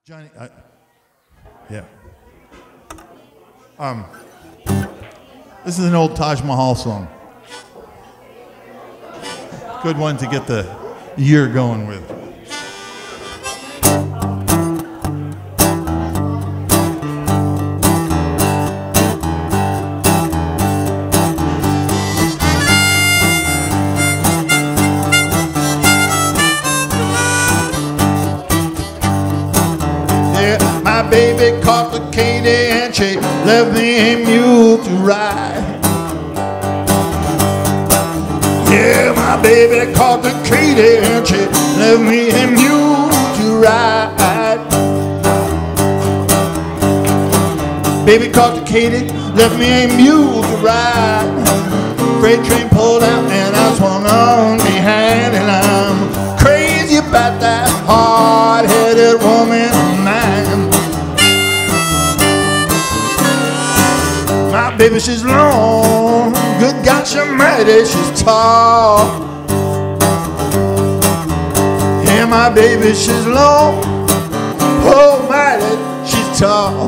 Johnny, yeah. This is an old Taj Mahal song. Good one to get the year going with. My baby caught the Katy and she left me a mule to ride. Yeah, my baby caught the Katy and she left me a mule to ride. Baby caught the Katy, left me a mule to ride. Freight train pulled out and I swung on behind, and I'm crazy about that hard-headed woman of mine. My baby, she's long, good God, she's mighty, she's tall. Yeah, my baby, she's long, oh mighty, she's tall.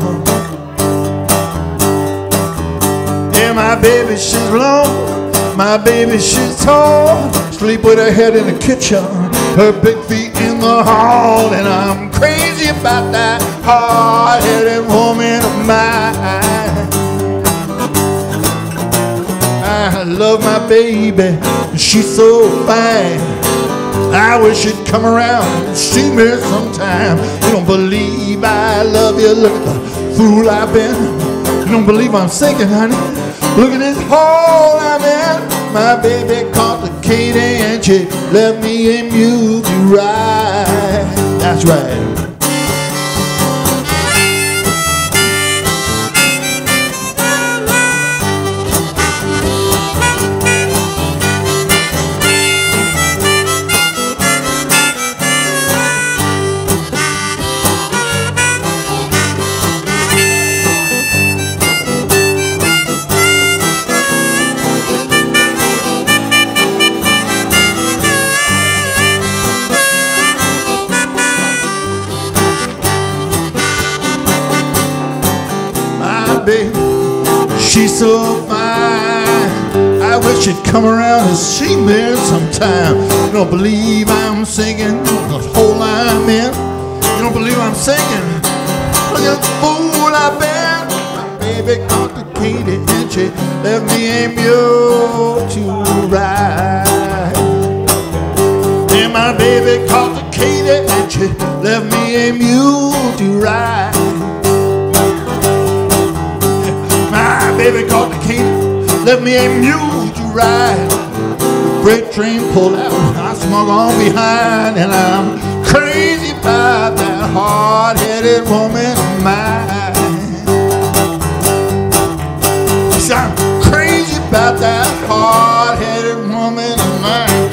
Yeah, my baby, she's long, my baby, she's tall. Sleep with her head in the kitchen, her big feet in the hall, and I'm crazy about that hard-headed woman of mine. I love my baby, she's so fine. I wish she'd come around and see me sometime. You don't believe I love you, look at the fool I've been. You don't believe I'm sinking, honey, look at this hole I'm in. My baby caught the Katy and she left me a mule to ride. That's right. Baby, she's so fine. I wish she'd come around and see me sometime. You don't believe I'm singing the hole I'm in. You don't believe I'm singing. Look at the fool I've been. My baby caught the Katy and she left me a mule to ride. And my baby caught the Katy and she left me a mule to ride. My baby caught the Katy, left me a mule to ride. The freight train pulled out, I smug on behind, and I'm crazy about that hard-headed woman of mine. Yes, I'm crazy about that hard-headed woman of mine.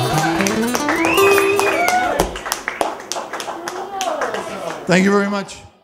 Thank you very much.